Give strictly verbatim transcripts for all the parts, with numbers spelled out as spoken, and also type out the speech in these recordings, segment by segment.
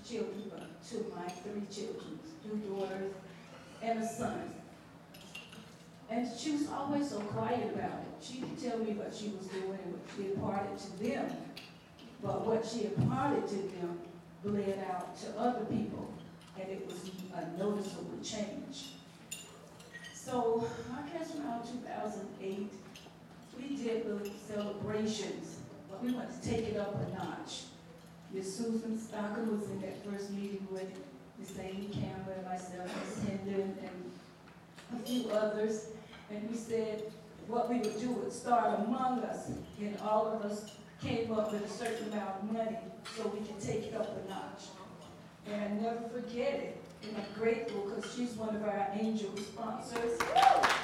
children, but two of my three children, two daughters and a son. And she was always so quiet about it. She didn't tell me what she was doing and what she imparted to them, but what she imparted to them bled out to other people, and it was a noticeable change. So I guess around two thousand eight, we did the celebrations, but we wanted to take it up a notch. Miss Susan Stocker was in that first meeting with Miss Amy Campbell and myself, Miss Hendon, and a few others. And we said what we would do would start among us, and all of us came up with a certain amount of money so we could take it up a notch. And I never forget it. And I'm grateful because she's one of our angel sponsors. So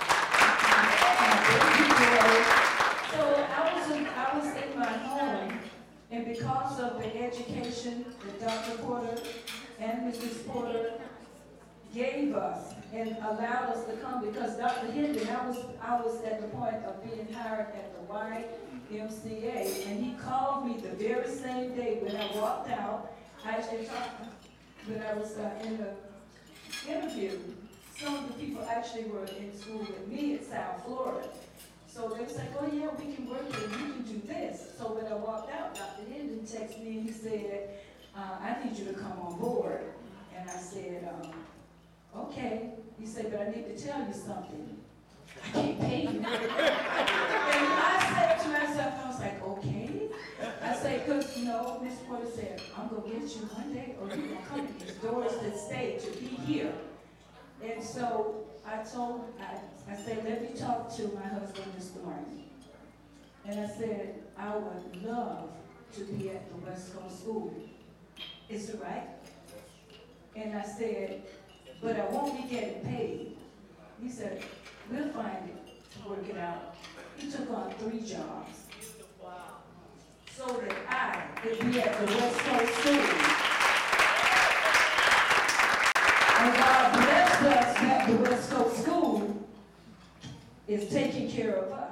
I was in, I was in my home, and because of the education that Doctor Porter and Missus Porter gave us and allowed us to come, because Doctor Hendon, I was I was at the point of being hired at the Y M C A, and he called me the very same day when I walked out. I actually talked when I was uh, in the interview. Some of the people actually were in school with me at South Florida. So they was like, oh yeah, we can work here, we can do this. So when I walked out, Doctor Hendon texted me and he said, uh, I need you to come on board. And I said, um, okay. He said, but I need to tell you something. I can't pay you. And I said to myself, I was like, okay. I said, because, you know, Miss Porter said, I'm going to get you one day, or you're going to come to these doors to stay, to be here. And so I told, I, I said, let me talk to my husband this morning. And I said, I would love to be at the West Coast School. Is it right? And I said, but I won't be getting paid. He said, we'll find it, work it out. He took on three jobs so that I could be at the West Coast School. And God blessed us that the West Coast School is taking care of us.